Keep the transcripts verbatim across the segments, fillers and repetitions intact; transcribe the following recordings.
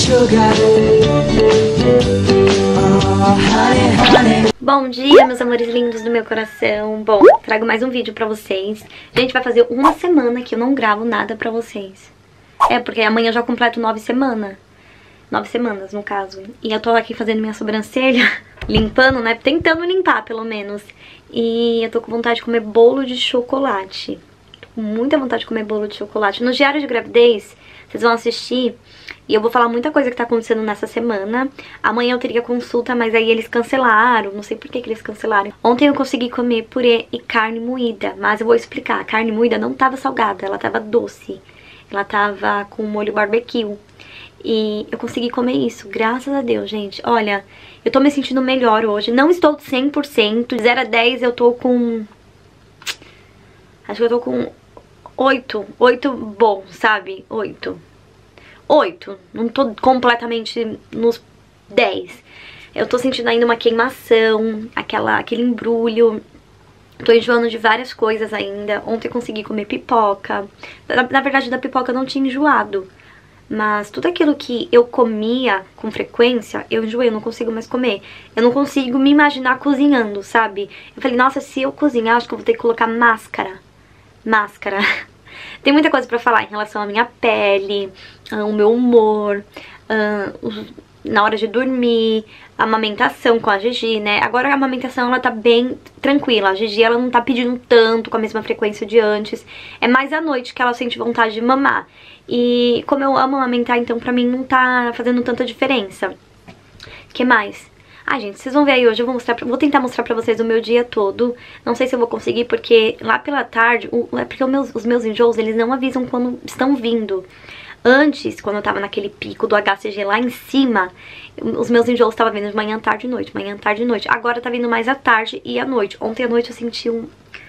sugar. Oh, honey, honey. Bom dia, meus amores lindos do meu coração. Bom, trago mais um vídeo pra vocês. Gente, vai fazer uma semana que eu não gravo nada pra vocês. É, porque amanhã eu já completo nove semanas. Nove semanas, no caso. E eu tô aqui fazendo minha sobrancelha, limpando, né? Tentando limpar, pelo menos. E eu tô com vontade de comer bolo de chocolate. Tô com muita vontade de comer bolo de chocolate. No diário de gravidez, vocês vão assistir e eu vou falar muita coisa que tá acontecendo nessa semana. Amanhã eu teria consulta, mas aí eles cancelaram. Não sei por que que eles cancelaram. Ontem eu consegui comer purê e carne moída, mas eu vou explicar. A carne moída não tava salgada, ela tava doce. Ela tava com molho barbecue. E eu consegui comer isso, graças a Deus, gente. Olha, eu tô me sentindo melhor hoje. Não estou cem por cento. De zero a dez eu tô com... Acho que eu tô com oito. oito bom, sabe? oito. oito. Não tô completamente nos dez. Eu tô sentindo ainda uma queimação, aquela, aquele embrulho. Tô enjoando de várias coisas ainda. Ontem eu consegui comer pipoca. Na, na verdade, da pipoca eu não tinha enjoado. Mas tudo aquilo que eu comia com frequência, eu enjoei, eu não consigo mais comer. Eu não consigo me imaginar cozinhando, sabe? Eu falei, nossa, se eu cozinhar, acho que eu vou ter que colocar máscara. Máscara. Tem muita coisa pra falar em relação à minha pele, ao meu humor, na hora de dormir, a amamentação com a Gigi, né? Agora a amamentação, ela tá bem tranquila. A Gigi, ela não tá pedindo tanto, com a mesma frequência de antes. É mais à noite que ela sente vontade de mamar. E como eu amo amamentar, então pra mim não tá fazendo tanta diferença. Que mais? Ai, gente, vocês vão ver aí hoje, eu vou mostrar, pra, vou tentar mostrar pra vocês o meu dia todo. Não sei se eu vou conseguir, porque lá pela tarde, o, é porque os meus, os meus enjoos, eles não avisam quando estão vindo. Antes, quando eu tava naquele pico do H C G lá em cima, os meus enjoos estavam vindo de manhã, tarde e noite, manhã, tarde e noite. Agora tá vindo mais à tarde e à noite. Ontem à noite eu senti um...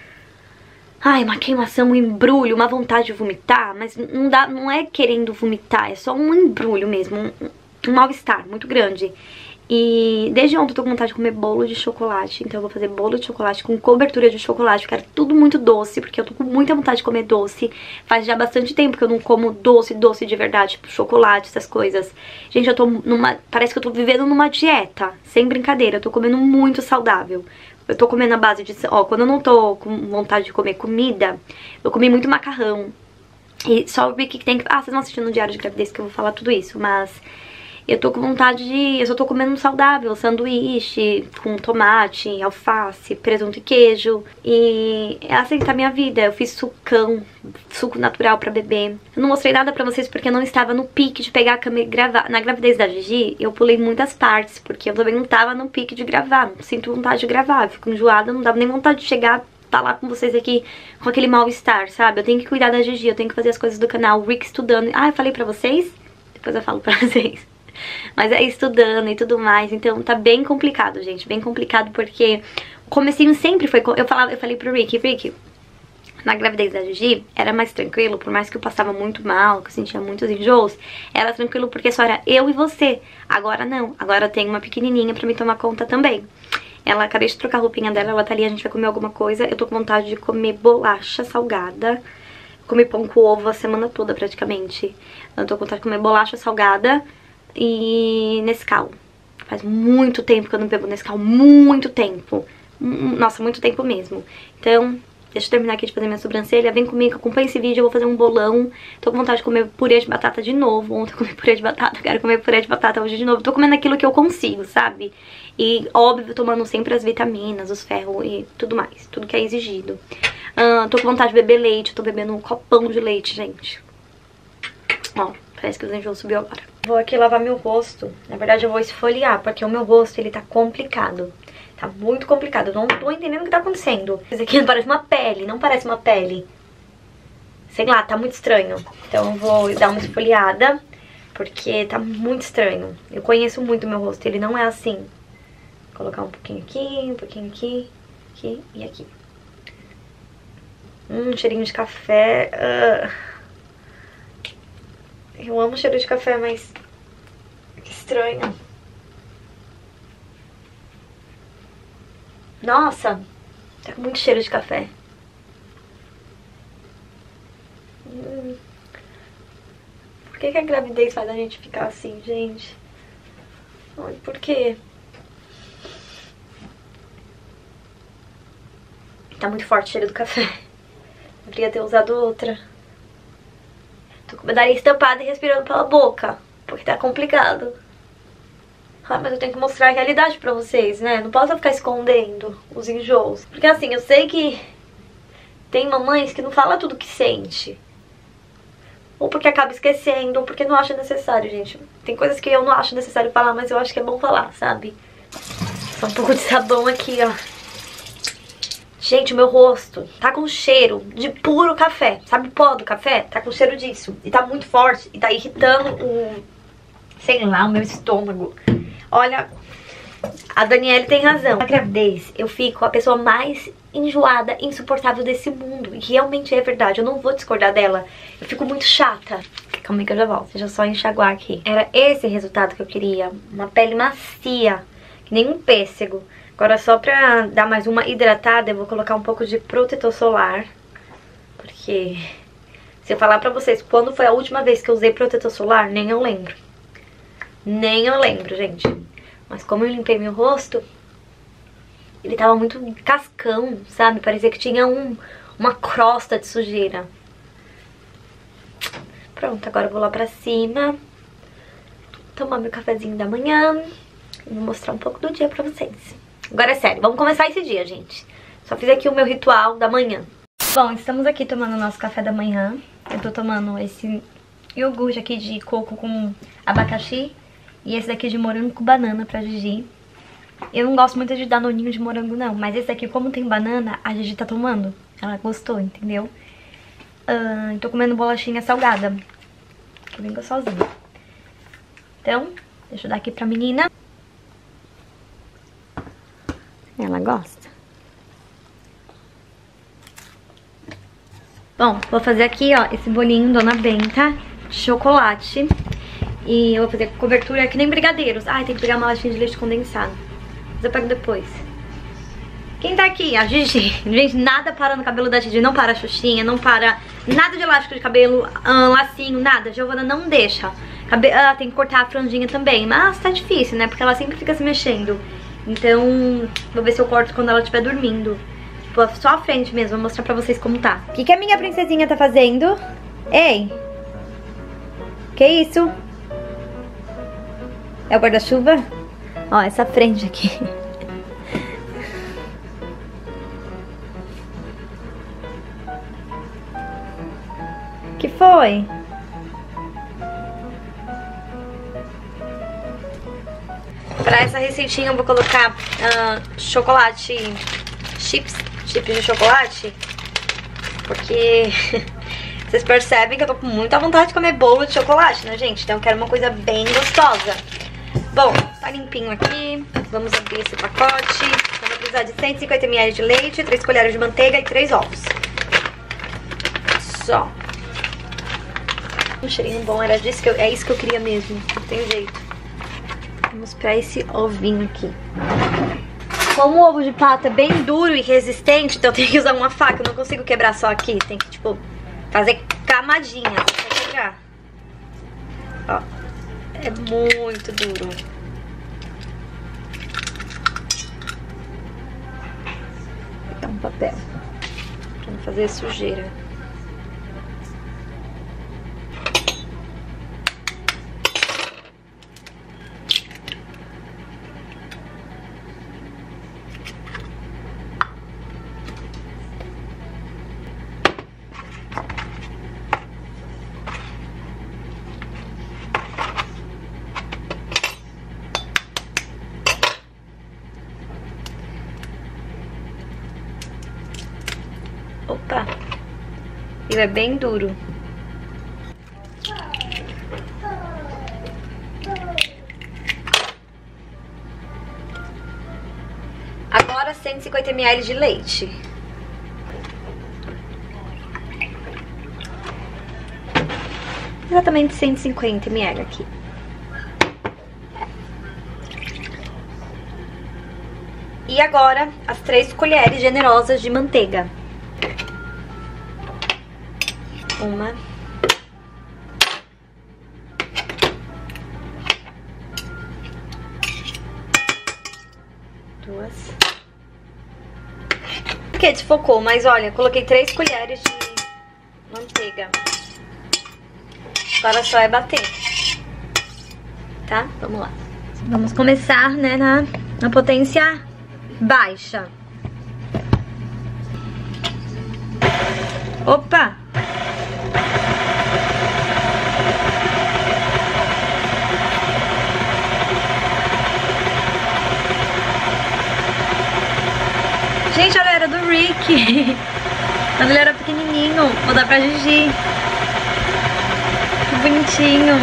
Ai, uma queimação, um embrulho, uma vontade de vomitar, mas não, dá, não é querendo vomitar, é só um embrulho mesmo, um, um mal-estar muito grande. E desde ontem eu tô com vontade de comer bolo de chocolate, então eu vou fazer bolo de chocolate com cobertura de chocolate, porque era tudo muito doce, porque eu tô com muita vontade de comer doce. Faz já bastante tempo que eu não como doce, doce de verdade, tipo chocolate, essas coisas. Gente, eu tô numa... parece que eu tô vivendo numa dieta, sem brincadeira, eu tô comendo muito saudável. Eu tô comendo a base de... Ó, quando eu não tô com vontade de comer comida, eu comi muito macarrão. E só vi que tem que... Ah, vocês vão assistir no diário de gravidez que eu vou falar tudo isso, mas... Eu tô com vontade de... Eu só tô comendo saudável, sanduíche com tomate, alface, presunto e queijo. E é assim que tá a minha vida. Eu fiz sucão, suco natural pra beber. Eu não mostrei nada pra vocês porque eu não estava no pique de pegar a câmera e gravar. Na gravidez da Gigi, eu pulei muitas partes, porque eu também não tava no pique de gravar. Não sinto vontade de gravar, eu fico enjoada, não dava nem vontade de chegar... tá lá com vocês aqui com aquele mal-estar, sabe? Eu tenho que cuidar da Gigi, eu tenho que fazer as coisas do canal, o Rick estudando. Ah, eu falei pra vocês? Depois eu falo pra vocês. Mas é estudando e tudo mais, então tá bem complicado, gente, bem complicado porque o comecinho sempre foi... Eu, falava, eu falei pro Rick, Rick, na gravidez da Gigi era mais tranquilo, por mais que eu passava muito mal, que eu sentia muitos enjoos, era tranquilo porque só era eu e você. Agora não, agora tem uma pequenininha pra me tomar conta também. Ela, acabei de trocar a roupinha dela, ela tá ali, a gente vai comer alguma coisa. Eu tô com vontade de comer bolacha salgada. Comi pão com ovo a semana toda praticamente. Eu tô com vontade de comer bolacha salgada e Nescau. Faz muito tempo que eu não bebo Nescau, muito tempo. Nossa, muito tempo mesmo. Então, deixa eu terminar aqui de fazer minha sobrancelha. Vem comigo, acompanha esse vídeo, eu vou fazer um bolão. Tô com vontade de comer purê de batata de novo. Ontem eu comi purê de batata, quero comer purê de batata hoje de novo. Tô comendo aquilo que eu consigo, sabe? E, óbvio, tomando sempre as vitaminas, os ferros e tudo mais. Tudo que é exigido. Uh, tô com vontade de beber leite, tô bebendo um copão de leite, gente. Ó, parece que o enjoo subiu agora. Vou aqui lavar meu rosto. Na verdade eu vou esfoliar, porque o meu rosto, ele tá complicado. Tá muito complicado, eu não tô entendendo o que tá acontecendo. Isso aqui não parece uma pele, não parece uma pele. Sei lá, tá muito estranho. Então eu vou dar uma esfoliada, porque tá muito estranho. Eu conheço muito o meu rosto, ele não é assim. Vou colocar um pouquinho aqui, um pouquinho aqui, aqui e aqui. Hum, cheirinho de café. Uh. Eu amo cheiro de café, mas... que estranho. Nossa, tá com muito cheiro de café. Hum. Por que, que a gravidez faz a gente ficar assim, gente? Ai, por quê? Tá muito forte o cheiro do café. Deveria ter usado outra. Tô com o nariz tampado e respirando pela boca, porque tá complicado. Ah, mas eu tenho que mostrar a realidade pra vocês, né? Não posso ficar escondendo os enjoos. Porque assim, eu sei que tem mamães que não falam tudo que sente. Ou porque acaba esquecendo, ou porque não acha necessário, gente. Tem coisas que eu não acho necessário falar, mas eu acho que é bom falar, sabe? Só um pouco de sabão aqui, ó. Gente, o meu rosto tá com cheiro de puro café. Sabe o pó do café? Tá com cheiro disso. E tá muito forte. E tá irritando o... sei lá, o meu estômago. Olha, a Daniele tem razão. Na gravidez, eu fico a pessoa mais enjoada, insuportável desse mundo. E realmente é verdade, eu não vou discordar dela. Eu fico muito chata. Calma aí que eu já volto, deixa eu só enxaguar aqui. Era esse resultado que eu queria. Uma pele macia, que nem um pêssego. Agora só pra dar mais uma hidratada, eu vou colocar um pouco de protetor solar. Porque se eu falar pra vocês quando foi a última vez que eu usei protetor solar, nem eu lembro. Nem eu lembro, gente. Mas como eu limpei meu rosto, ele tava muito cascão, sabe? Parecia que tinha um, uma crosta de sujeira. Pronto, agora eu vou lá pra cima tomar meu cafezinho da manhã e vou mostrar um pouco do dia pra vocês. Agora é sério, vamos começar esse dia, gente. Só fiz aqui o meu ritual da manhã. Bom, estamos aqui tomando o nosso café da manhã. Eu tô tomando esse iogurte aqui de coco com abacaxi e esse daqui de morango com banana pra Gigi. Eu não gosto muito de danoninho de morango não, mas esse daqui, como tem banana, a Gigi tá tomando. Ela gostou, entendeu? Uh, tô comendo bolachinha salgada, que bem gostosinha. Então, deixa eu dar aqui pra menina. Ela gosta. Bom, vou fazer aqui, ó, esse bolinho Dona Benta de chocolate. E eu vou fazer cobertura que nem brigadeiros. Ai, tem que pegar uma latinha de leite condensado. Mas eu pego depois. Quem tá aqui? A Gigi. Gente, nada para no cabelo da Gigi. Não para a xuxinha, não para nada de elástico de cabelo, um, lacinho, nada. A Giovana não deixa. Cabe... Ah, tem que cortar a franjinha também. Mas tá difícil, né? Porque ela sempre fica se mexendo. Então, vou ver se eu corto quando ela estiver dormindo. Tipo, só a frente mesmo, vou mostrar pra vocês como tá. O que, que a minha princesinha tá fazendo? Ei! Que isso? É o guarda-chuva? Ó, essa frente aqui. Que foi? Pra essa receitinha eu vou colocar uh, chocolate, chips, chips de chocolate. Porque vocês percebem que eu tô com muita vontade de comer bolo de chocolate, né, gente? Então eu quero uma coisa bem gostosa. Bom, tá limpinho aqui. Vamos abrir esse pacote. Eu vou precisar de cento e cinquenta mililitros de leite, três colheres de manteiga e três ovos. Só. Um cheirinho bom, era disso que eu, é isso que eu queria mesmo. Não tem jeito. Vamos pra esse ovinho aqui. Como o ovo de pato é bem duro e resistente, então eu tenho que usar uma faca. Eu não consigo quebrar só aqui. Tem que, tipo, fazer camadinha pra quebrar. Ó. É muito duro. Vou pegar um papel pra não fazer sujeira. Opa! Ele é bem duro. Agora cento e cinquenta mililitros de leite. Exatamente cento e cinquenta mililitros aqui. E agora as três colheres generosas de manteiga. Uma. Duas. Porque desfocou, mas olha, coloquei três colheres de manteiga. Agora só é bater. Tá? Vamos lá. Vamos começar, né, na, na potência baixa. Opa! Gente, ela era do Rick. Quando ele era pequenininho. Vou dar pra Gigi. Que bonitinho.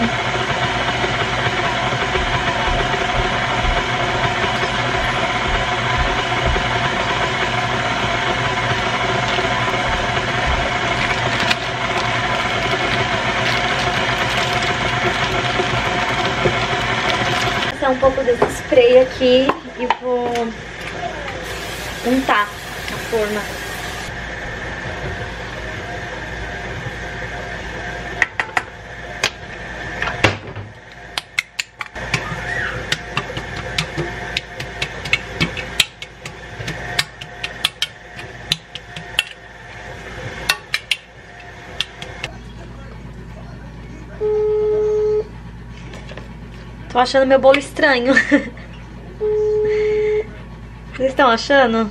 Vou passar um pouco desse spray aqui e vou untar a forma. Tô achando meu bolo estranho. Vocês estão achando?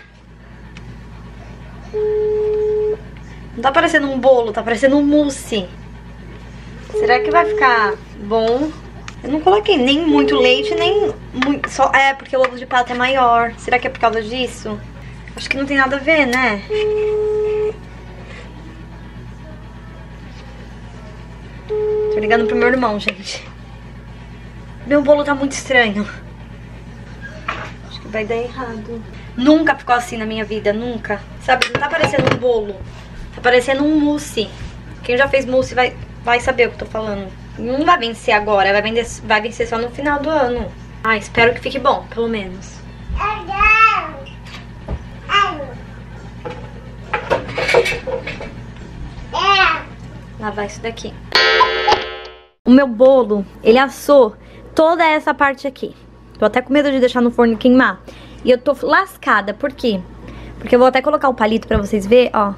Não tá parecendo um bolo, tá parecendo um mousse. Será que vai ficar bom? Eu não coloquei nem muito leite, nem muito... Só... É, porque o ovo de pato é maior. Será que é por causa disso? Acho que não tem nada a ver, né? Tô ligando pro meu irmão, gente. Meu bolo tá muito estranho. Acho que vai dar errado. Nunca ficou assim na minha vida, nunca. Sabe, não tá parecendo um bolo. Tá parecendo um mousse. Quem já fez mousse vai, vai saber o que eu tô falando. Não vai vencer agora, vai vencer, vai vencer só no final do ano. Ah, espero que fique bom, pelo menos. Lavar isso daqui. O meu bolo, ele assou toda essa parte aqui. Tô até com medo de deixar no forno queimar. E eu tô lascada, por quê? Porque eu vou até colocar o palito pra vocês verem, ó.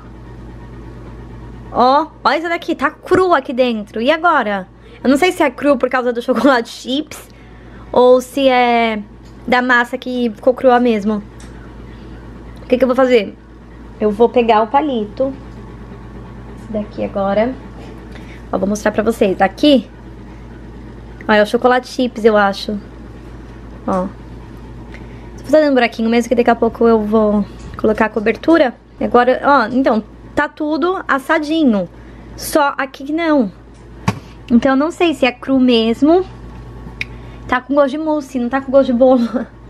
Ó, ó isso daqui, tá cru aqui dentro. E agora? Eu não sei se é cru por causa do chocolate chips ou se é da massa que ficou crua mesmo. O que que eu vou fazer? Eu vou pegar o palito. Esse daqui agora. Ó, vou mostrar pra vocês. Aqui, ó, é o chocolate chips, eu acho. Ó. Tô fazendo um buraquinho mesmo, que daqui a pouco eu vou colocar a cobertura. Agora, ó, então, tá tudo assadinho. Só aqui que não. Então eu não sei se é cru mesmo. Tá com gosto de mousse, não tá com gosto de bolo.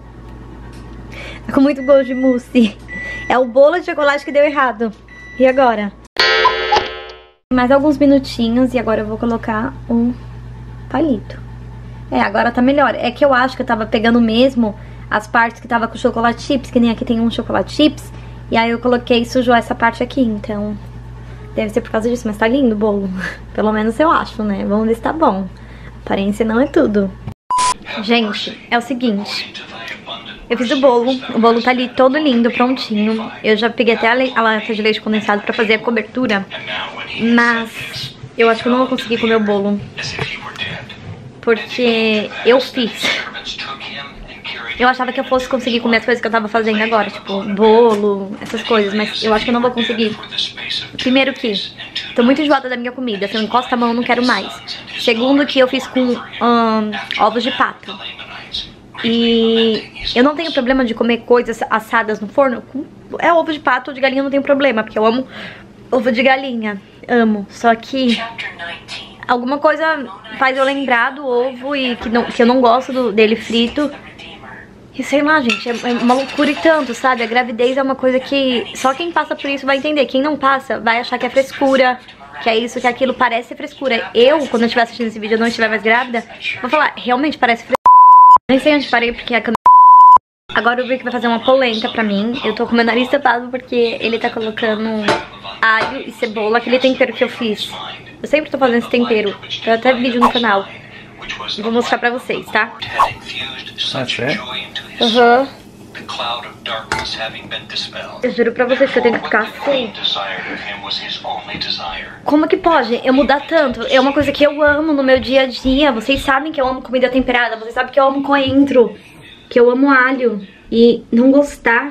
Tá com muito gosto de mousse. É o bolo de chocolate que deu errado. E agora? Mais alguns minutinhos e agora eu vou colocar o palito. É, agora tá melhor. É que eu acho que eu tava pegando mesmo as partes que tava com chocolate chips, que nem aqui tem um chocolate chips. E aí eu coloquei e sujou essa parte aqui, então deve ser por causa disso, mas tá lindo o bolo. Pelo menos eu acho, né? Vamos ver se tá bom. Aparência não é tudo. Gente, é o seguinte. Eu fiz o bolo, o bolo tá ali todo lindo, prontinho. Eu já peguei até a, le a lata de leite condensado pra fazer a cobertura. Mas eu acho que eu não vou conseguir comer o bolo. Porque eu fiz. Eu achava que eu fosse conseguir comer as coisas que eu tava fazendo agora, tipo bolo, essas coisas, mas eu acho que eu não vou conseguir. Primeiro que tô muito enjoada da minha comida, se eu encosto a mão eu não quero mais. Segundo que eu fiz com hum, ovos de pato. E eu não tenho problema de comer coisas assadas no forno. É ovo de pato ou de galinha, eu não tenho problema, porque eu amo ovo de galinha, amo. Só que alguma coisa faz eu lembrar do ovo e que, não, que eu não gosto do, dele frito. E sei lá, gente, é uma loucura e tanto, sabe? A gravidez é uma coisa que só quem passa por isso vai entender. Quem não passa vai achar que é frescura, que é isso, que aquilo, parece frescura. Eu, quando eu estiver assistindo esse vídeo e não estiver mais grávida, vou falar, realmente parece frescura. Nem sei onde parei porque a câmera... Agora o Rick vai fazer uma polenta pra mim. Eu tô com meu nariz tapado porque ele tá colocando alho e cebola, aquele tempero que eu fiz. Eu sempre tô fazendo esse tempero, tem até vídeo no canal. E vou mostrar pra vocês, tá? That's it? Aham. Uhum. Eu juro pra vocês que eu tenho que ficar assim. Como que pode eu mudar tanto? É uma coisa que eu amo no meu dia a dia. Vocês sabem que eu amo comida temperada. Vocês sabem que eu amo coentro. Que eu amo alho. E não gostar.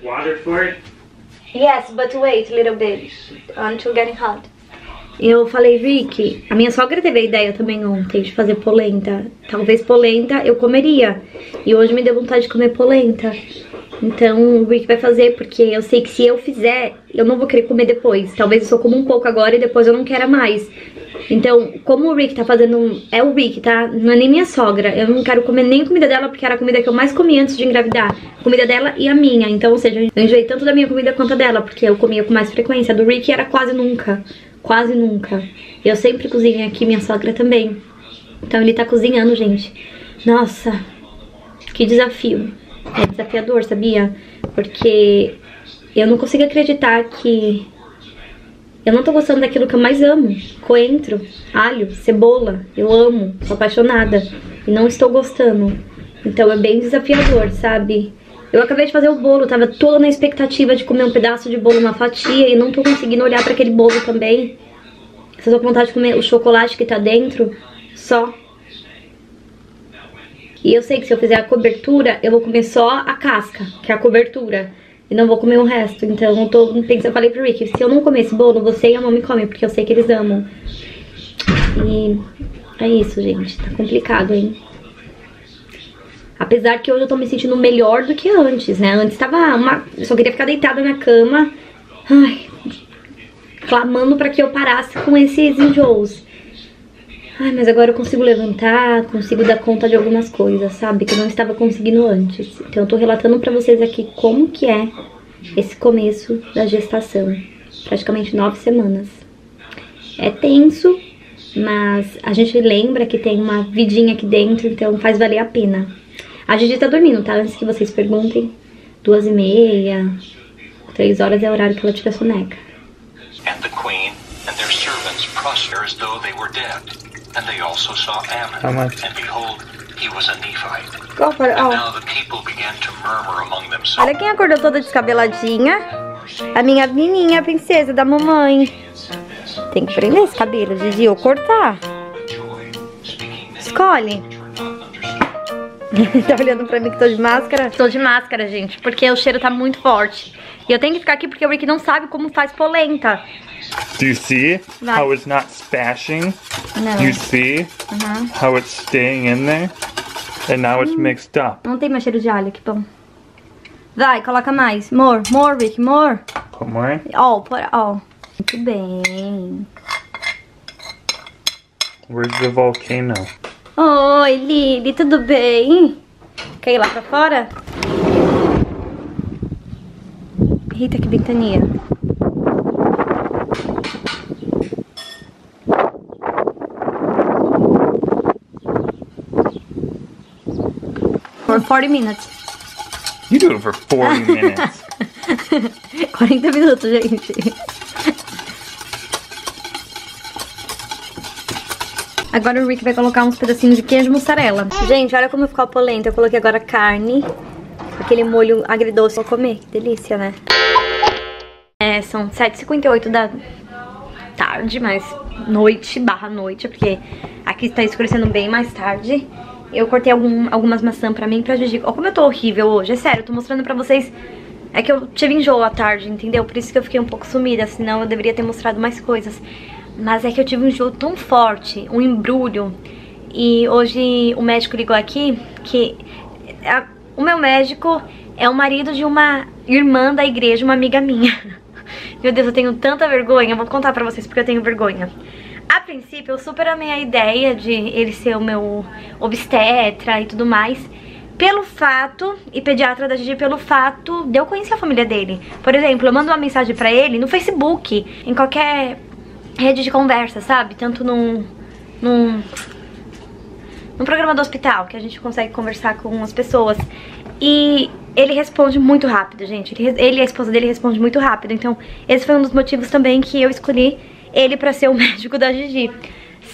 Yes, but wait a little bit until getting hot. Eu falei, Rick, a minha sogra teve a ideia também ontem de fazer polenta. Talvez polenta eu comeria. E hoje me deu vontade de comer polenta. Então o Rick vai fazer, porque eu sei que se eu fizer, eu não vou querer comer depois. Talvez eu só como um pouco agora e depois eu não quero mais. Então, como o Rick tá fazendo... É o Rick, tá? Não é nem minha sogra. Eu não quero comer nem a comida dela, porque era a comida que eu mais comi antes de engravidar. A comida dela e a minha. Então, ou seja, eu enjoei tanto da minha comida quanto a dela, porque eu comia com mais frequência. A do Rick era quase nunca. Quase nunca. Eu sempre cozinho aqui, minha sogra também. Então ele tá cozinhando, gente. Nossa, que desafio. É desafiador, sabia? Porque eu não consigo acreditar que eu não tô gostando daquilo que eu mais amo. Coentro, alho, cebola. Eu amo, sou apaixonada. E não estou gostando. Então é bem desafiador, sabe? Eu acabei de fazer o bolo, tava toda na expectativa de comer um pedaço de bolo, uma fatia. E não tô conseguindo olhar pra aquele bolo também. Só tô com vontade de comer o chocolate que tá dentro. Só. E eu sei que se eu fizer a cobertura, eu vou comer só a casca, que é a cobertura. E não vou comer o resto. Então eu tô pensando, eu falei pro Rick, se eu não comer esse bolo, você e a mãe comem, porque eu sei que eles amam. E é isso, gente. Tá complicado, hein? Apesar que hoje eu tô me sentindo melhor do que antes, né? Antes tava uma... Eu só queria ficar deitada na cama. Ai... Clamando pra que eu parasse com esses enjoos. Ai, mas agora eu consigo levantar, consigo dar conta de algumas coisas, sabe? Que eu não estava conseguindo antes. Então eu tô relatando pra vocês aqui como que é esse começo da gestação. Praticamente nove semanas. É tenso, mas a gente lembra que tem uma vidinha aqui dentro, então faz valer a pena. A Gigi tá dormindo, tá? Antes que vocês perguntem. Duas e meia, três horas é o horário que ela tira a soneca. And the queen and their servants prostrate as though they were dead. And they also saw How Ammon, much? and behold, he was a Nephite. Go for it. And Oh. now the people began to murmur among themselves. Olha quem acordou toda descabeladinha. A minha menininha, a princesa da mamãe. Tem que prender esse cabelo, Gigi, ou cortar. Escolhe. Tá olhando pra mim que tô de máscara? Tô de máscara, gente, porque o cheiro tá muito forte. E eu tenho que ficar aqui porque o Rick não sabe como faz polenta. Do you see Vai. how it's not splashing? Não. You see Uhum. how it's staying in there? And now it's mixed up. Não tem mais cheiro de alho, que bom. Vai, coloca mais. More, more, Rick, more. Put more? Ó, por, ó. Muito bem. Where's the volcano? Oi, Lili, tudo bem? Quer ir lá pra fora? Eita, que ventania. For forty minutes. You do it for forty minutes. quarenta minutos, gente. Agora o Rick vai colocar uns pedacinhos de queijo mussarela. Gente, olha como ficou a polenta. Eu coloquei agora carne, aquele molho agridoce. Vou comer, que delícia, né? É, são sete e cinquenta e oito da tarde, mas noite, barra noite, porque aqui está escurecendo bem mais tarde. Eu cortei algum, algumas maçãs pra mim e pra Gigi. Olha como eu tô horrível hoje, é sério, eu tô mostrando pra vocês. É que eu tive enjoo à tarde, entendeu? Por isso que eu fiquei um pouco sumida, senão eu deveria ter mostrado mais coisas. Mas é que eu tive um enjoo tão forte, um embrulho. E hoje o médico ligou aqui que a, o meu médico é o marido de uma irmã da igreja, uma amiga minha. Meu Deus, eu tenho tanta vergonha, eu vou contar pra vocês porque eu tenho vergonha. A princípio eu super amei a ideia de ele ser o meu obstetra e tudo mais, pelo fato, e pediatra da Gigi, pelo fato de eu conhecer a família dele. Por exemplo, eu mando uma mensagem pra ele no Facebook, em qualquer rede de conversa, sabe? Tanto num, num, num programa do hospital, que a gente consegue conversar com as pessoas. E ele responde muito rápido, gente. Ele, ele e a esposa dele respondem muito rápido. Então, esse foi um dos motivos também que eu escolhi ele pra ser o médico da Gigi.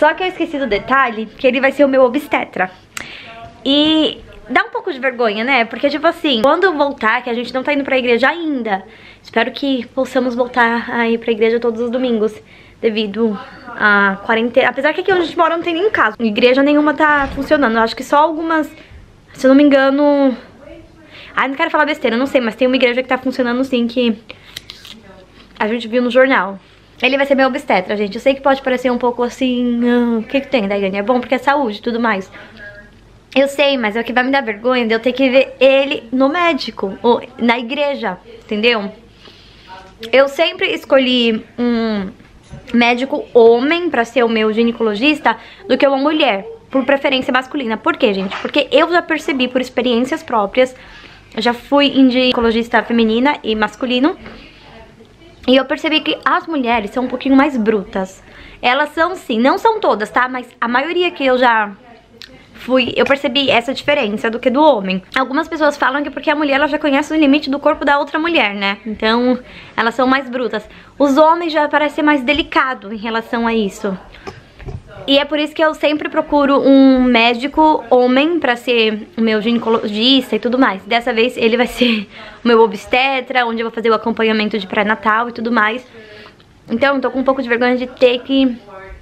Só que eu esqueci do detalhe que ele vai ser o meu obstetra. E dá um pouco de vergonha, né? Porque, tipo assim, quando eu voltar, que a gente não tá indo pra igreja ainda, espero que possamos voltar a ir pra igreja todos os domingos, devido a quarentena. Apesar que aqui onde a gente mora não tem nenhum caso. Igreja nenhuma tá funcionando. Eu acho que só algumas, se eu não me engano... Ah, não quero falar besteira, não sei, mas tem uma igreja que tá funcionando sim, que a gente viu no jornal. Ele vai ser meu obstetra, gente. Eu sei que pode parecer um pouco assim... Ah, o que que tem, Daiane? É bom porque é saúde e tudo mais. Eu sei, mas é o que vai me dar vergonha de eu ter que ver ele no médico, ou na igreja, entendeu? Eu sempre escolhi um médico homem pra ser o meu ginecologista do que uma mulher, por preferência masculina. Por quê, gente? Porque eu já percebi por experiências próprias, eu já fui em ginecologista feminina e masculino, e eu percebi que as mulheres são um pouquinho mais brutas. Elas são sim, não são todas, tá? Mas a maioria que eu já... Fui, eu percebi essa diferença do que do homem. Algumas pessoas falam que porque a mulher ela já conhece o limite do corpo da outra mulher, né? Então, elas são mais brutas. Os homens já parecem ser mais delicados em relação a isso. E é por isso que eu sempre procuro um médico homem pra ser o meu ginecologista e tudo mais. Dessa vez ele vai ser o meu obstetra, onde eu vou fazer o acompanhamento de pré-natal e tudo mais. Então, eu tô com um pouco de vergonha de ter que...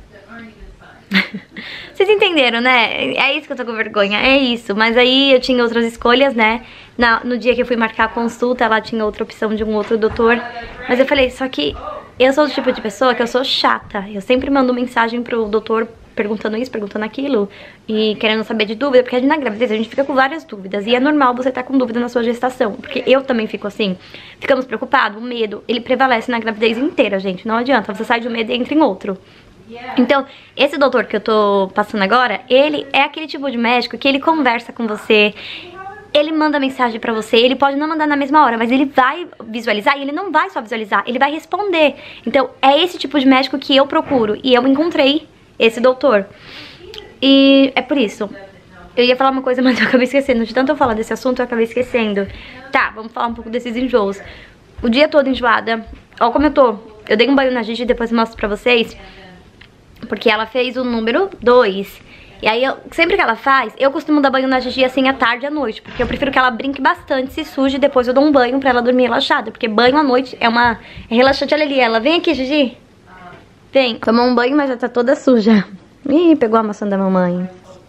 Vocês entenderam, né? É isso que eu tô com vergonha, é isso. Mas aí eu tinha outras escolhas, né? Na, no dia que eu fui marcar a consulta, ela tinha outra opção de um outro doutor. Mas eu falei, só que eu sou do tipo de pessoa que eu sou chata. Eu sempre mando mensagem pro doutor perguntando isso, perguntando aquilo e querendo saber de dúvida, porque na gravidez a gente fica com várias dúvidas. E é normal você estar com dúvida na sua gestação, porque eu também fico assim. Ficamos preocupados, o medo, ele prevalece na gravidez inteira, gente. Não adianta, você sai de um medo e entra em outro. Então, esse doutor que eu tô passando agora, ele é aquele tipo de médico que ele conversa com você, ele manda mensagem pra você, ele pode não mandar na mesma hora, mas ele vai visualizar e ele não vai só visualizar, ele vai responder. Então, é esse tipo de médico que eu procuro e eu encontrei esse doutor. E é por isso. Eu ia falar uma coisa, mas eu acabei esquecendo. De tanto eu falar desse assunto, eu acabei esquecendo. Tá, vamos falar um pouco desses enjoos. O dia todo enjoada. Ó como eu tô. Eu dei um banho na Gigi, depois eu mostro pra vocês. Porque ela fez o número dois. E aí, eu, sempre que ela faz, eu costumo dar banho na Gigi assim à tarde e à noite. Porque eu prefiro que ela brinque bastante, se suje, e depois eu dou um banho pra ela dormir relaxada. Porque banho à noite é uma... é relaxante. Olha ali ela. Vem aqui, Gigi. Vem. Tomou um banho, mas já tá toda suja. Ih, pegou a maçã da mamãe.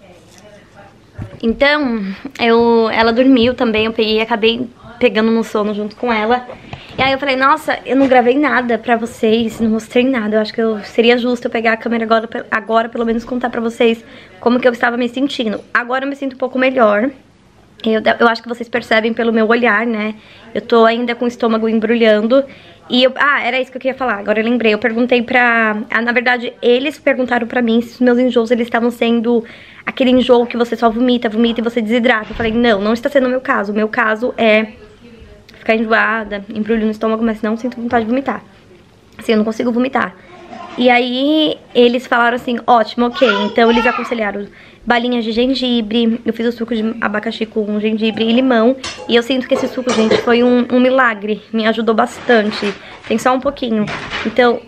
Então, eu, ela dormiu também. Eu peguei e acabei pegando no sono junto com ela. E aí eu falei, nossa, eu não gravei nada pra vocês, não mostrei nada. Eu acho que eu, seria justo eu pegar a câmera agora, agora, pelo menos contar pra vocês como que eu estava me sentindo. Agora eu me sinto um pouco melhor. Eu, eu acho que vocês percebem pelo meu olhar, né? Eu tô ainda com o estômago embrulhando. E eu... Ah, era isso que eu queria falar, agora eu lembrei. Eu perguntei pra... Ah, na verdade, eles perguntaram pra mim se os meus enjoos, eles estavam sendo aquele enjoo que você só vomita, vomita e você desidrata. Eu falei, não, não está sendo o meu caso. O meu caso é... ficar enjoada, embrulho no estômago, mas não sinto vontade de vomitar. Assim, eu não consigo vomitar. E aí, eles falaram assim, ótimo, ok. Então, eles aconselharam balinhas de gengibre. Eu fiz o suco de abacaxi com gengibre e limão. E eu sinto que esse suco, gente, foi um, um milagre. Me ajudou bastante. Tem só um pouquinho. Então,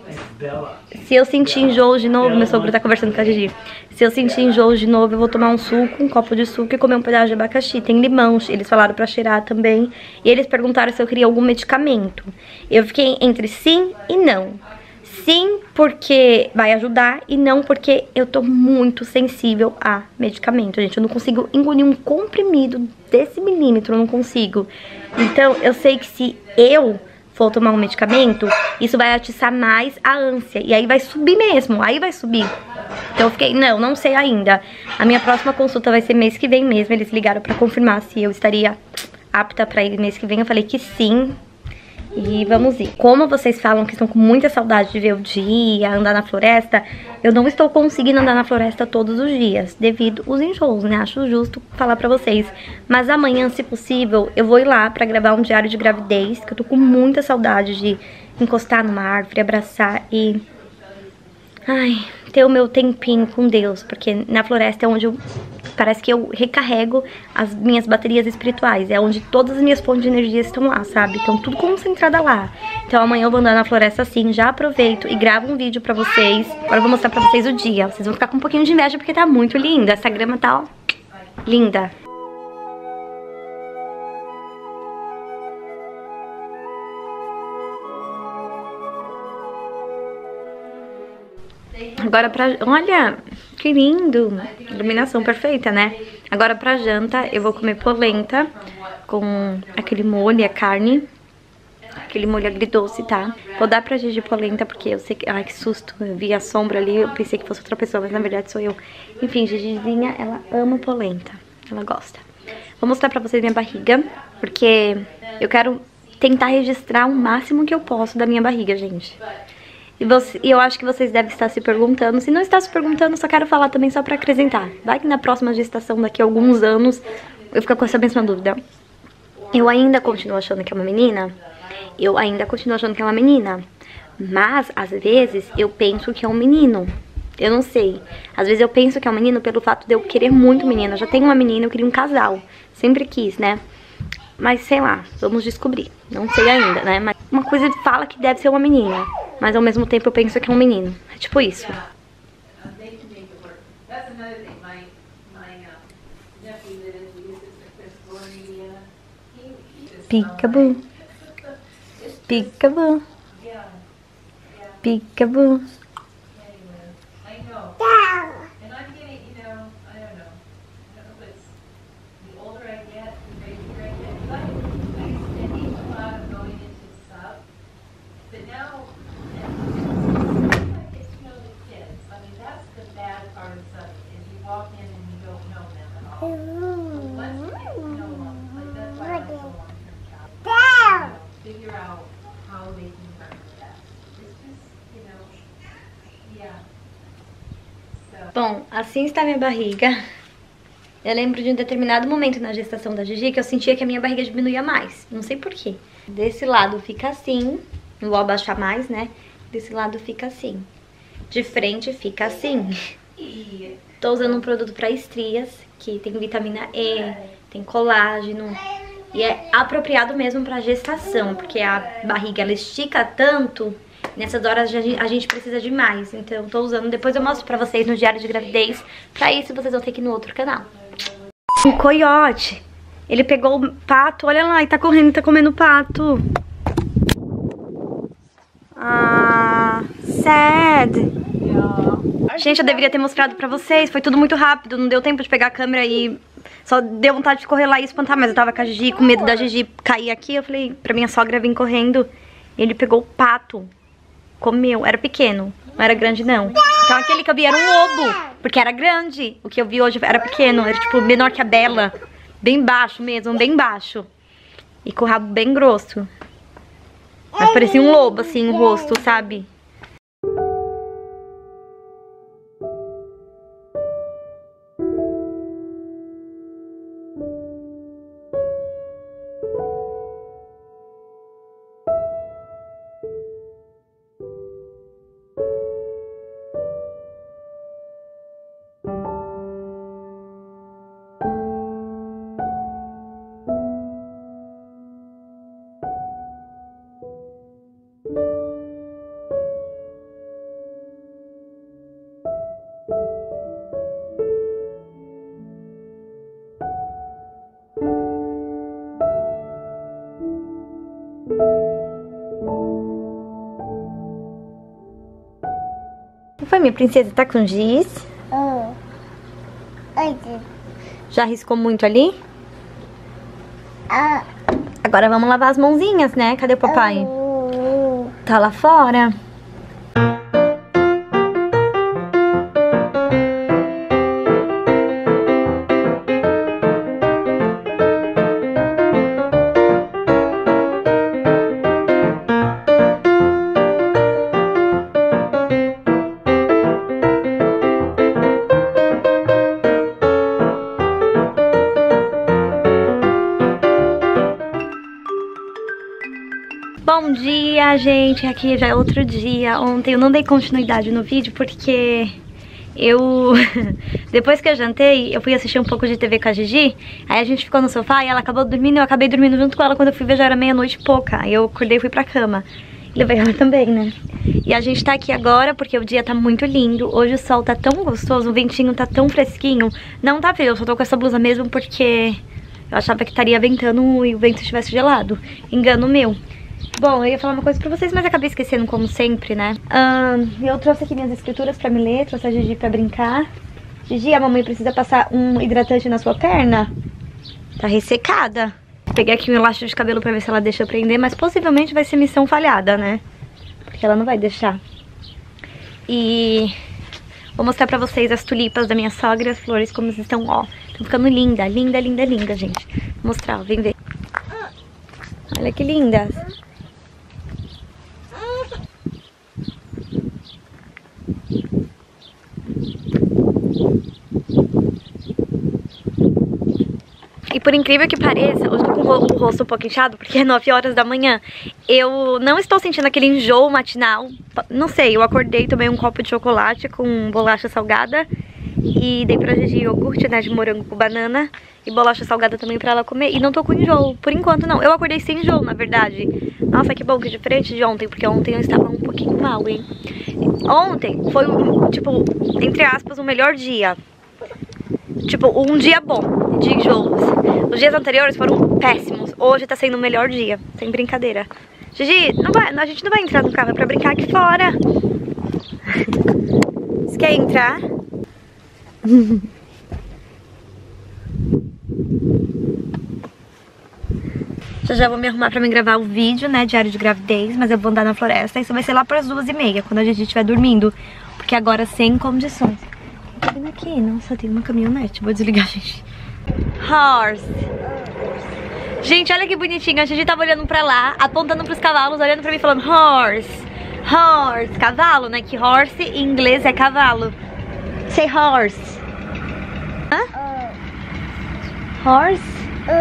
se eu sentir enjoo de novo... Meu sogro tá conversando com a Gigi. Se eu sentir enjoo de novo, eu vou tomar um suco, um copo de suco e comer um pedaço de abacaxi. Tem limão, eles falaram pra cheirar também. E eles perguntaram se eu queria algum medicamento. Eu fiquei entre sim e não. Sim, porque vai ajudar, e não porque eu tô muito sensível a medicamento, gente. Eu não consigo engolir um comprimido desse milímetro, eu não consigo. Então, eu sei que se eu for tomar um medicamento, isso vai atiçar mais a ânsia. E aí vai subir mesmo, aí vai subir. Então eu fiquei, não, não sei ainda. A minha próxima consulta vai ser mês que vem mesmo. Eles ligaram pra confirmar se eu estaria apta pra ir mês que vem. Eu falei que sim. E vamos ir. Como vocês falam que estão com muita saudade de ver o dia, andar na floresta, eu não estou conseguindo andar na floresta todos os dias, devido aos enjoos, né? Acho justo falar pra vocês. Mas amanhã, se possível, eu vou ir lá pra gravar um diário de gravidez, que eu tô com muita saudade de encostar numa árvore, abraçar e... ai, ter o meu tempinho com Deus, porque na floresta é onde eu parece que eu recarrego as minhas baterias espirituais. É onde todas as minhas fontes de energia estão lá, sabe? Então tudo concentrada lá. Então amanhã eu vou andar na floresta assim, já aproveito e gravo um vídeo pra vocês. Agora eu vou mostrar pra vocês o dia. Vocês vão ficar com um pouquinho de inveja porque tá muito lindo. Essa grama tá, ó, linda. Agora pra... Olha, que lindo. Iluminação perfeita, né? Agora pra janta eu vou comer polenta com aquele molho, a carne. Aquele molho agridoce, tá? Vou dar pra Gigi polenta porque eu sei que... Ai, que susto. Eu vi a sombra ali, eu pensei que fosse outra pessoa, mas na verdade sou eu. Enfim, Gigizinha, ela ama polenta. Ela gosta. Vou mostrar pra vocês minha barriga, porque eu quero tentar registrar o máximo que eu posso da minha barriga, gente. E, você, e eu acho que vocês devem estar se perguntando. Se não está se perguntando, só quero falar também só pra acrescentar. Vai que na próxima gestação, daqui a alguns anos, eu fico com essa mesma dúvida. Eu ainda continuo achando que é uma menina. Eu ainda continuo achando que é uma menina. Mas, às vezes, eu penso que é um menino. Eu não sei. Às vezes eu penso que é um menino pelo fato de eu querer muito menina. Eu já tenho uma menina, eu queria um casal. Sempre quis, né? Mas sei lá, vamos descobrir. Não sei ainda, né? Mas uma coisa fala que deve ser uma menina. Mas ao mesmo tempo eu penso que é um menino. É tipo isso. Peekaboo. Peekaboo. Peekaboo. Bom, assim está minha barriga. Eu lembro de um determinado momento na gestação da Gigi que eu sentia que a minha barriga diminuía mais. Não sei porquê. Desse lado fica assim. Não vou abaixar mais, né? Desse lado fica assim. De frente fica assim. Tô usando um produto para estrias, que tem vitamina E, tem colágeno. E é apropriado mesmo para gestação, porque a barriga ela estica tanto. Nessas horas a gente precisa de mais. Então tô usando, depois eu mostro pra vocês no diário de gravidez. Pra isso vocês vão ter que ir no outro canal. Um coiote. Ele pegou o pato, olha lá, e tá correndo, tá comendo o pato. Ah, sad. Gente, eu deveria ter mostrado pra vocês. Foi tudo muito rápido, não deu tempo de pegar a câmera e... Só deu vontade de correr lá e espantar. Mas eu tava com a Gigi, com medo da Gigi cair aqui. Eu falei pra minha sogra vir correndo. E ele pegou o pato. Comeu, era pequeno, não era grande não. Então aquele que eu vi era um lobo, porque era grande. O que eu vi hoje era pequeno, era tipo menor que a Bela. Bem baixo mesmo, bem baixo. E com o rabo bem grosso. Mas parecia um lobo assim, o rosto, sabe? que foi, minha princesa? Tá com giz? Oh. Já riscou muito ali? Ah. Agora vamos lavar as mãozinhas, né? Cadê o papai? Oh. Tá lá fora? Bom dia, gente, aqui já é outro dia. Ontem eu não dei continuidade no vídeo porque Eu... Depois que eu jantei, eu fui assistir um pouco de T V com a Gigi. Aí a gente ficou no sofá e ela acabou dormindo e eu acabei dormindo junto com ela. Quando eu fui ver já era meia-noite e pouca. Aí eu acordei e fui pra cama. Levei ela também, né? E a gente tá aqui agora porque o dia tá muito lindo. Hoje o sol tá tão gostoso, o ventinho tá tão fresquinho. Não tá frio, eu só tô com essa blusa mesmo porque eu achava que estaria ventando e o vento estivesse gelado. Engano meu. Bom, eu ia falar uma coisa pra vocês, mas acabei esquecendo como sempre, né? Um, eu trouxe aqui minhas escrituras pra me ler, trouxe a Gigi pra brincar. Gigi, a mamãe precisa passar um hidratante na sua perna? Tá ressecada. Peguei aqui um elástico de cabelo pra ver se ela deixa eu prender, mas possivelmente vai ser missão falhada, né? Porque ela não vai deixar. E vou mostrar pra vocês as tulipas da minha sogra e as flores como estão, ó. Estão ficando linda, linda, linda, linda, gente. Vou mostrar, ó, vem ver. Olha que lindas. E por incrível que pareça, hoje eu tô com o rosto um pouco inchado porque é nove horas da manhã. Eu não estou sentindo aquele enjoo matinal. Não sei, eu acordei, tomei um copo de chocolate com bolacha salgada e dei pra Gigi iogurte, né, de morango com banana e bolacha salgada também pra ela comer. E não tô com enjoo, por enquanto não. Eu acordei sem enjoo, na verdade. Nossa, que bom, que diferente de ontem, porque ontem eu estava um pouquinho mal, hein. Ontem foi, tipo, entre aspas, o melhor dia. Tipo, um dia bom de enjoos. Os dias anteriores foram péssimos. Hoje tá sendo o melhor dia, sem brincadeira. Gigi, não vai, a gente não vai entrar no carro, é pra brincar aqui fora. Você quer entrar? Já já vou me arrumar pra me gravar o vídeo, né, diário de gravidez. Mas eu vou andar na floresta, isso vai ser lá pras duas e meia, quando a Gigi estiver dormindo. Porque agora sem condições. Tá vindo aqui, nossa, tem uma caminhonete. Vou desligar, gente. Horse. Gente, olha que bonitinho. A Gigi tava olhando pra lá, apontando pros cavalos, olhando pra mim, falando horse, horse, cavalo, né? Que horse em inglês é cavalo. Say horse. Hã? Horse?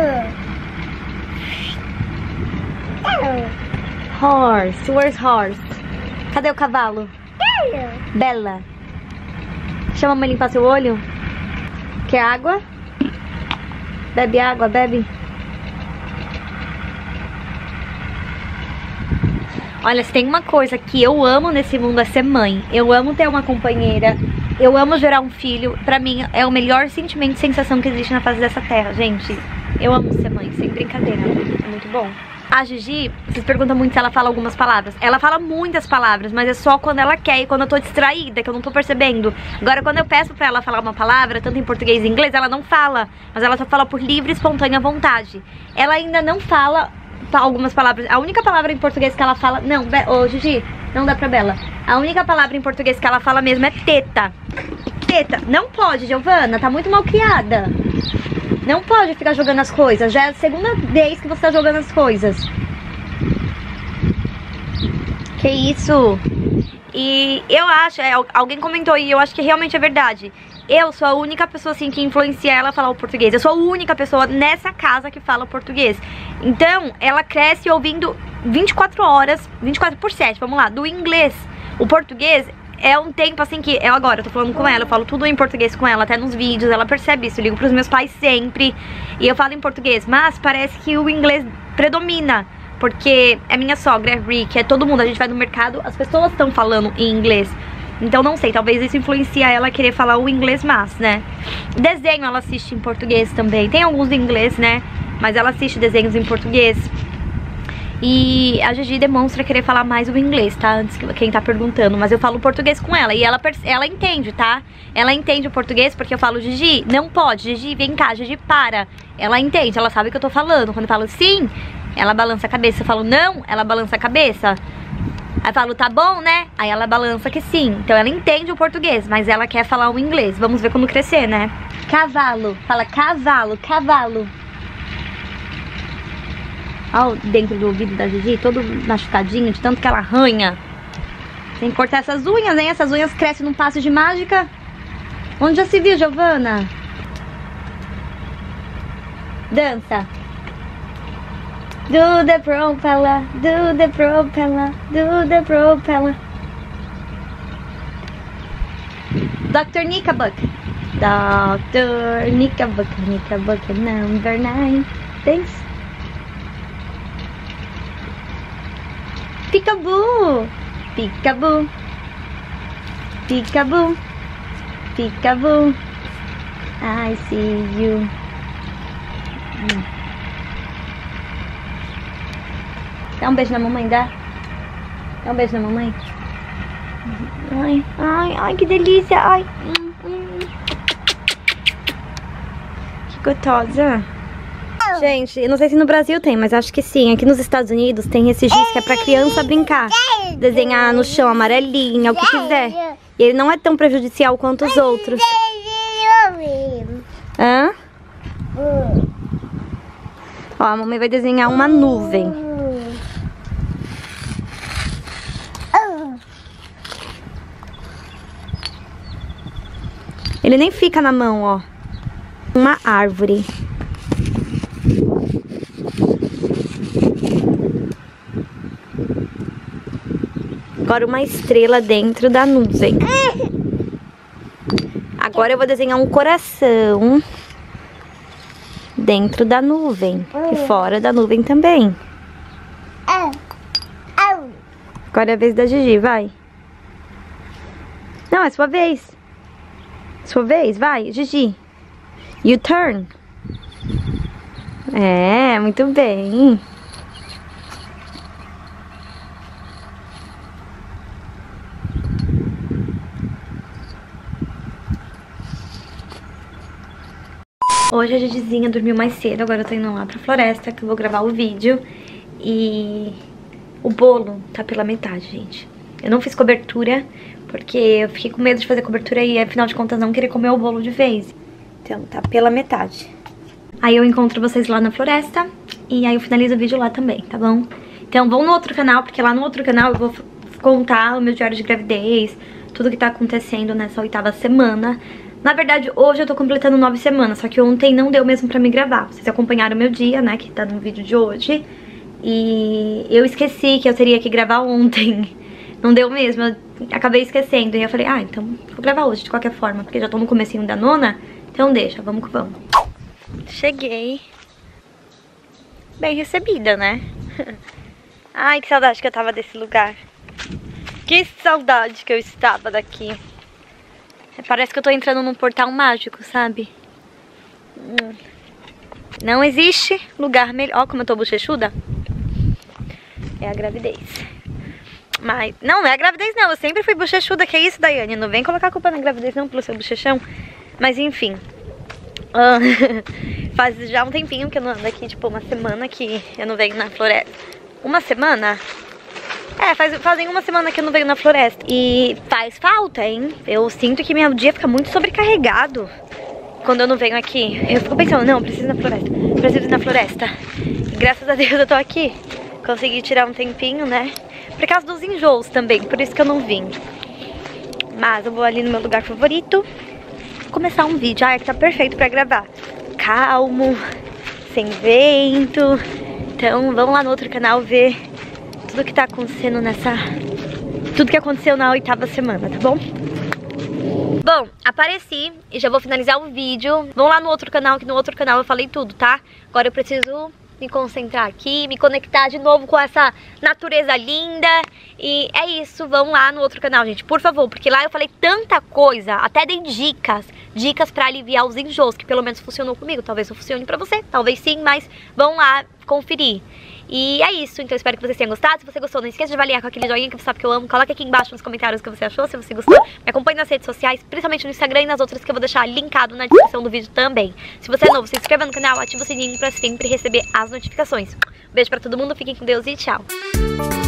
Horse. Where's horse? Cadê o cavalo? Bella. Chama a mãe limpar seu olho. Quer água? Bebe água, bebe. Olha, se tem uma coisa que eu amo nesse mundo é ser mãe. Eu amo ter uma companheira. Eu amo gerar um filho. Pra mim é o melhor sentimento e sensação que existe na face dessa terra, gente. Eu amo ser mãe, sem brincadeira. É muito bom. A Gigi, vocês perguntam muito se ela fala algumas palavras. Ela fala muitas palavras, mas é só quando ela quer e quando eu tô distraída, que eu não tô percebendo. Agora, quando eu peço pra ela falar uma palavra, tanto em português e inglês, ela não fala. Mas ela só fala por livre e espontânea vontade. Ela ainda não fala algumas palavras. A única palavra em português que ela fala... Não, ô oh, Gigi, não dá pra Bela. A única palavra em português que ela fala mesmo é teta. Teta. Não pode, Giovana, tá muito mal criada. Não pode ficar jogando as coisas. Já é a segunda vez que você tá jogando as coisas. Que isso? E eu acho, é, alguém comentou e eu acho que realmente é verdade. Eu sou a única pessoa assim que influencia ela a falar o português. Eu sou a única pessoa nessa casa que fala português. Então, ela cresce ouvindo vinte e quatro horas, vinte e quatro por sete, vamos lá, do inglês. O português é um tempo assim que... Eu agora, eu tô falando com ela, eu falo tudo em português com ela, até nos vídeos, ela percebe isso. Eu ligo pros meus pais sempre e eu falo em português. Mas parece que o inglês predomina, porque é minha sogra, é Rick, é todo mundo. A gente vai no mercado, as pessoas estão falando em inglês. Então não sei, talvez isso influencia ela a querer falar o inglês mais, né? Desenho ela assiste em português também. Tem alguns em inglês, né? Mas ela assiste desenhos em português. E a Gigi demonstra querer falar mais o inglês, tá? Antes que quem tá perguntando. Mas eu falo português com ela e ela, ela entende, tá? Ela entende o português porque eu falo, Gigi, não pode. Gigi, vem cá. Gigi, para. Ela entende, ela sabe o que eu tô falando. Quando eu falo sim, ela balança a cabeça. Eu falo não, ela balança a cabeça. Aí eu falo, tá bom, né? Aí ela balança que sim. Então ela entende o português, mas ela quer falar o inglês. Vamos ver quando crescer, né? Cavalo. Fala cavalo, cavalo. Olha dentro do ouvido da Gigi, todo machucadinho, de tanto que ela arranha. Tem que cortar essas unhas, hein? Essas unhas crescem num passo de mágica. Onde já se viu, Giovana? Dança. Do the propeller, do the propeller, do the propeller. doutor Knickerbocker. doutor Knickerbocker, Knickerbocker number nine. Thanks. Peekaboo. Peekaboo. Peekaboo. Peekaboo. I see you. Hum. Dá um beijo na mamãe, dá? Dá um beijo na mamãe. Ai, ai, ai, que delícia. Ai. Hum, hum. Que gostosa. Gente, eu não sei se no Brasil tem, mas acho que sim. Aqui nos Estados Unidos tem esse giz que é pra criança brincar. Desenhar no chão amarelinha, o que quiser. E ele não é tão prejudicial quanto os outros. Hã? Ó, a mamãe vai desenhar uma nuvem. Ele nem fica na mão, ó. Uma árvore. Agora uma estrela dentro da nuvem. Agora eu vou desenhar um coração dentro da nuvem. E fora da nuvem também. Agora é a vez da Gigi, vai. Não, é sua vez. Sua vez, vai, Gigi. You turn. É, muito bem. Hoje a Gigizinha dormiu mais cedo, agora eu tô indo lá pra floresta que eu vou gravar o vídeo. E o bolo tá pela metade, gente. Eu não fiz cobertura, porque eu fiquei com medo de fazer cobertura e, afinal de contas, não querer comer o bolo de vez. Então tá pela metade. Aí eu encontro vocês lá na floresta e aí eu finalizo o vídeo lá também, tá bom? Então vão no outro canal, porque lá no outro canal eu vou contar o meu diário de gravidez, tudo que tá acontecendo nessa oitava semana. Na verdade, hoje eu tô completando nove semanas, só que ontem não deu mesmo pra me gravar. Vocês acompanharam o meu dia, né, que tá no vídeo de hoje. E eu esqueci que eu teria que gravar ontem. Não deu mesmo, eu acabei esquecendo. E eu falei, ah, então vou gravar hoje de qualquer forma, porque já tô no comecinho da nona. Então deixa, vamos que vamos. Cheguei. Bem recebida, né? Ai, que saudade que eu tava desse lugar. Que saudade que eu estava daqui. Parece que eu tô entrando num portal mágico, sabe? Hum. Não existe lugar melhor. Ó como eu tô bochechuda. É a gravidez. Mas, não, não é a gravidez não. Eu sempre fui bochechuda. Que é isso, Daiane? Não vem colocar a culpa na gravidez não, pelo seu bochechão. Mas enfim. Uh, faz já um tempinho que eu não ando aqui. Tipo, uma semana que eu não venho na floresta. Uma semana? É, faz, fazem uma semana que eu não venho na floresta. E faz falta, hein? Eu sinto que meu dia fica muito sobrecarregado quando eu não venho aqui. Eu fico pensando, não, preciso ir na floresta. Preciso ir na floresta. E graças a Deus eu tô aqui. Consegui tirar um tempinho, né? Por causa dos enjoos também, por isso que eu não vim. Mas eu vou ali no meu lugar favorito começar um vídeo. Ah, é que tá perfeito pra gravar. Calmo, sem vento. Então vamos lá no outro canal ver tudo que tá acontecendo nessa... Tudo que aconteceu na oitava semana, tá bom? Bom, apareci e já vou finalizar o vídeo. Vão lá no outro canal, que no outro canal eu falei tudo, tá? Agora eu preciso me concentrar aqui, me conectar de novo com essa natureza linda. E é isso, vão lá no outro canal, gente, por favor, porque lá eu falei tanta coisa, até dei dicas, dicas pra aliviar os enjoos, que pelo menos funcionou comigo. Talvez não funcione pra você, talvez sim, mas vão lá conferir. E é isso, então eu espero que vocês tenham gostado. Se você gostou, não esqueça de avaliar com aquele joinha que você sabe que eu amo. Coloca aqui embaixo nos comentários o que você achou, se você gostou. Me acompanhe nas redes sociais, principalmente no Instagram e nas outras que eu vou deixar linkado na descrição do vídeo também. Se você é novo, se inscreva no canal, ativa o sininho pra sempre receber as notificações. Beijo pra todo mundo, fiquem com Deus e tchau!